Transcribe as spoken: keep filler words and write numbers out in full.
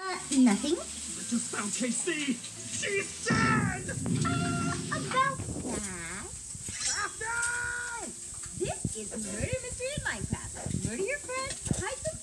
Uh, nothing. I just found K C. She's dead! Uh, about that. Ah, no! This is a murder mystery in Minecraft. Murder your friend, hide them